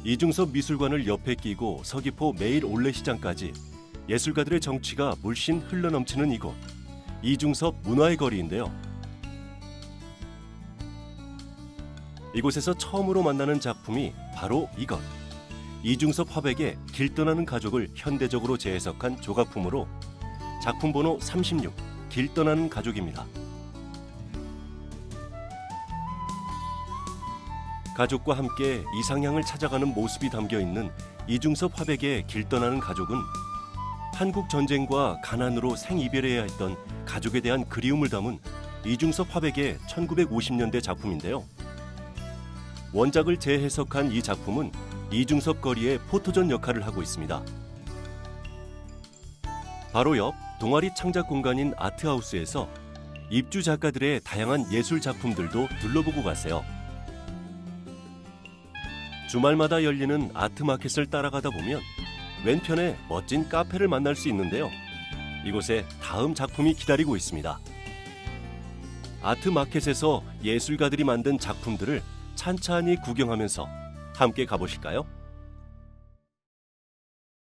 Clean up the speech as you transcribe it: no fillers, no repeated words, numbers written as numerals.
이중섭 미술관을 옆에 끼고 서귀포 매일 올레시장까지 예술가들의 정취가 물씬 흘러넘치는 이곳, 이중섭 문화의 거리인데요. 이곳에서 처음으로 만나는 작품이 바로 이것. 이중섭 화백의 길 떠나는 가족을 현대적으로 재해석한 조각품으로 작품 번호 36, 길 떠나는 가족입니다. 가족과 함께 이상향을 찾아가는 모습이 담겨있는 이중섭 화백의 길 떠나는 가족은 한국 전쟁과 가난으로 생이별해야 했던 가족에 대한 그리움을 담은 이중섭 화백의 1950년대 작품인데요. 원작을 재해석한 이 작품은 이중섭 거리의 포토존 역할을 하고 있습니다. 바로 옆 동아리 창작 공간인 아트하우스에서 입주 작가들의 다양한 예술 작품들도 둘러보고 가세요. 주말마다 열리는 아트마켓을 따라가다 보면 왼편에 멋진 카페를 만날 수 있는데요. 이곳에 다음 작품이 기다리고 있습니다. 아트마켓에서 예술가들이 만든 작품들을 찬찬히 구경하면서 함께 가보실까요?